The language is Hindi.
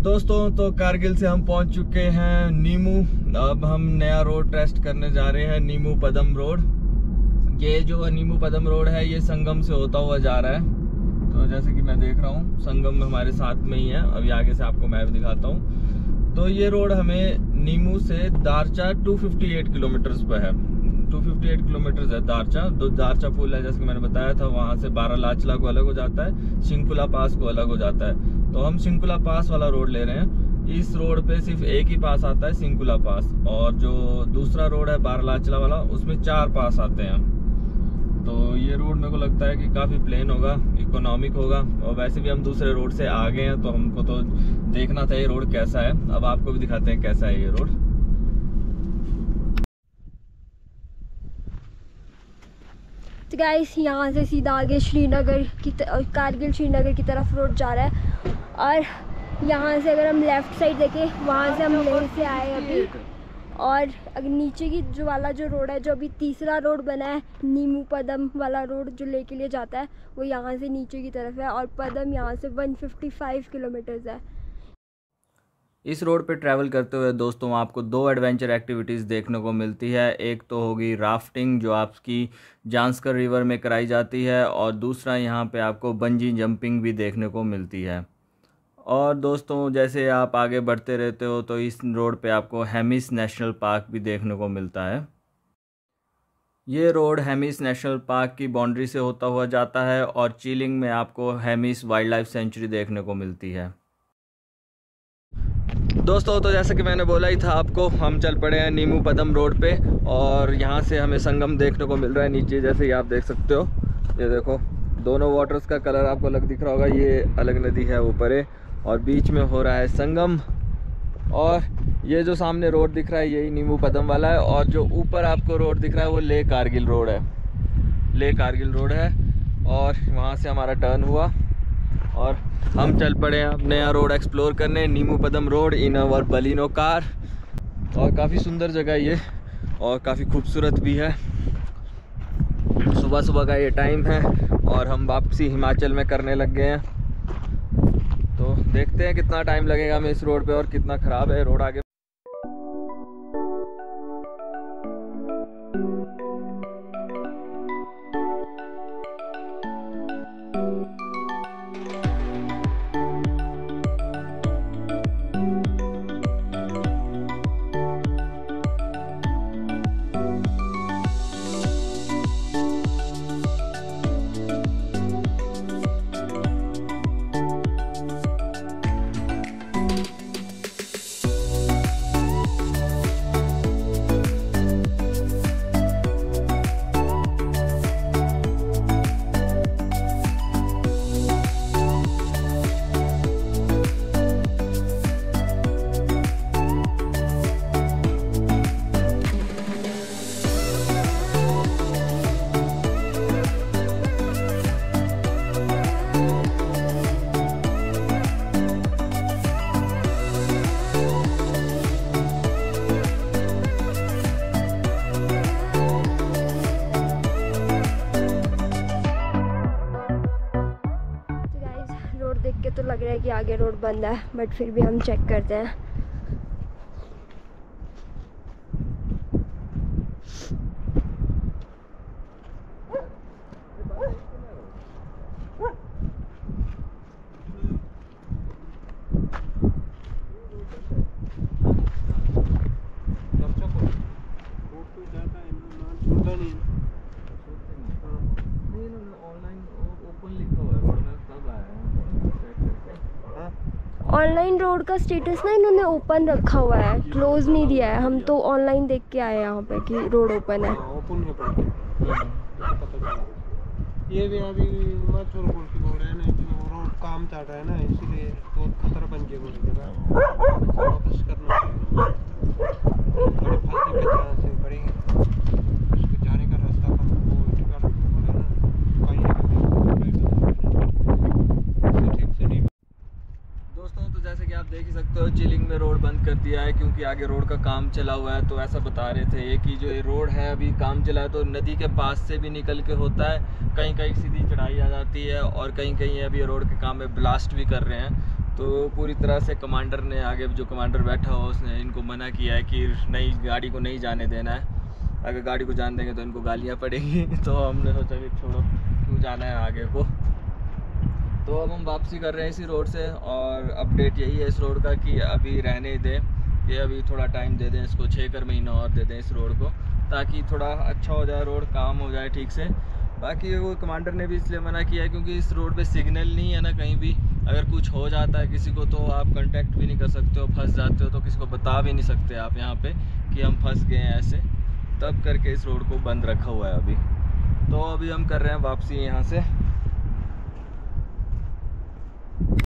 दोस्तों तो कारगिल से हम पहुंच चुके हैं नीमू। अब हम नया रोड टेस्ट करने जा रहे हैं, नीमू पदम रोड। ये जो नीमू पदम रोड है ये संगम से होता हुआ जा रहा है। तो जैसे कि मैं देख रहा हूँ संगम हमारे साथ में ही है। अभी आगे से आपको मैप दिखाता हूँ। तो ये रोड हमें नीमू से दारचा 258 किलोमीटर्स पर है। 258 किलोमीटर है दारचा। तो दारचा पुल है जैसे कि मैंने बताया था, वहाँ से बारालाचला को अलग हो जाता है, शिंकुला पास को अलग हो जाता है। तो हम शिंकुला पास वाला रोड ले रहे हैं। इस रोड पे सिर्फ एक ही पास आता है, शिंकुला पास, और जो दूसरा रोड है बारालाचला वाला उसमें 4 पास आते हैं। तो ये रोड मेरे को लगता है कि काफ़ी प्लेन होगा, इकोनॉमिक होगा, और वैसे भी हम दूसरे रोड से आ गए हैं तो हमको तो देखना था ये रोड कैसा है। अब आपको भी दिखाते हैं कैसा है ये रोड। तो गाइस यहाँ से सीधा आगे श्रीनगर की कारगिल श्रीनगर की तरफ रोड जा रहा है। और यहाँ से अगर हम लेफ़्ट साइड देखें, वहाँ से हम लेह से आए अभी। और अगर नीचे की जो रोड है, जो अभी तीसरा रोड बना है नीमू पदम वाला रोड जो लेह के लिए जाता है, वो यहाँ से नीचे की तरफ है। और पदम यहाँ से 155 किलोमीटर्स है। इस रोड पे ट्रैवल करते हुए दोस्तों आपको 2 एडवेंचर एक्टिविटीज़ देखने को मिलती है। एक तो होगी राफ्टिंग जो आपकी जांस्कर रिवर में कराई जाती है, और दूसरा यहाँ पे आपको बंजी जंपिंग भी देखने को मिलती है। और दोस्तों जैसे आप आगे बढ़ते रहते हो तो इस रोड पे आपको हेमिस नेशनल पार्क भी देखने को मिलता है। ये रोड हेमिस नेशनल पार्क की बाउंड्री से होता हुआ जाता है, और चीलिंग में आपको हेमिस वाइल्ड लाइफ सेंचुरी देखने को मिलती है। दोस्तों तो जैसे कि मैंने बोला ही था आपको, हम चल पड़े हैं नीमू पदम रोड पे, और यहाँ से हमें संगम देखने को मिल रहा है नीचे। जैसे ही आप देख सकते हो, ये देखो दोनों वाटर्स का कलर आपको अलग दिख रहा होगा। ये अलग नदी है ऊपर है, और बीच में हो रहा है संगम। और ये जो सामने रोड दिख रहा है यही नीमू पदम वाला है, और जो ऊपर आपको रोड दिख रहा है वो लेह कारगिल रोड है। लेह कारगिल रोड है, और वहाँ से हमारा टर्न हुआ और हम चल पड़े हैं अब नया रोड एक्सप्लोर करने, Nimmu Padum road in our Baleno car. और काफ़ी सुंदर जगह ये, और काफ़ी खूबसूरत भी है। सुबह सुबह का ये टाइम है, और हम वापसी हिमाचल में करने लग गए हैं। तो देखते हैं कितना टाइम लगेगा हमें इस रोड पे, और कितना ख़राब है रोड आगे। देख के तो लग रहा है कि आगे रोड बंद है, बट फिर भी हम चेक करते हैं। ऑनलाइन रोड का स्टेटस ना इन्होंने ओपन रखा हुआ है, क्लोज नहीं दिया है। हम तो ऑनलाइन देख के आए यहाँ पे कि रोड ओपन है। ओपन है पता चला। ये भी अभी हिमाचल की रोड है ना, रोड काम चल रहा है ना, इसीलिए बहुत खतरा बन गया बोल वापस करना बड़े फालतू के तरह से बड़ी उसको जाने का रास्ता का वो टिकट बोला ना कहीं ठीक से नहीं। दोस्तों तो जैसे कि आप देख ही सकते हो चिलिंग में रोड बंद कर दिया है, क्योंकि आगे रोड का काम चला हुआ है। तो ऐसा बता रहे थे ये कि जो ये रोड है अभी काम चला है, तो नदी के पास से भी निकल के होता है, कहीं कहीं सीधी चढ़ाई आ जाती है, और कहीं कहीं अभी रोड के काम में ब्लास्ट भी कर रहे हैं। तो पूरी तरह से कमांडर ने, आगे जो कमांडर बैठा हो उसने इनको मना किया है कि नई गाड़ी को नहीं जाने देना है। अगर गाड़ी को जाने देंगे तो इनको गालियाँ पड़ेंगी। तो हमने सोचा कि छोड़ो, क्यों जाना है आगे को। तो अब हम वापसी कर रहे हैं इसी रोड से। और अपडेट यही है इस रोड का कि अभी रहने दें, ये अभी थोड़ा टाइम दे दें इसको, 6 महीना और दे दें इस रोड को, ताकि थोड़ा अच्छा हो जाए रोड, काम हो जाए ठीक से। बाकी वो कमांडर ने भी इसलिए मना किया है क्योंकि इस रोड पे सिग्नल नहीं है ना कहीं भी। अगर कुछ हो जाता है किसी को तो आप कांटेक्ट भी नहीं कर सकते हो, फंस जाते हो तो किसी को बता भी नहीं सकते आप यहाँ पे कि हम फंस गए हैं ऐसे। तब करके इस रोड को बंद रखा हुआ है अभी। तो अभी हम कर रहे हैं वापसी यहाँ से।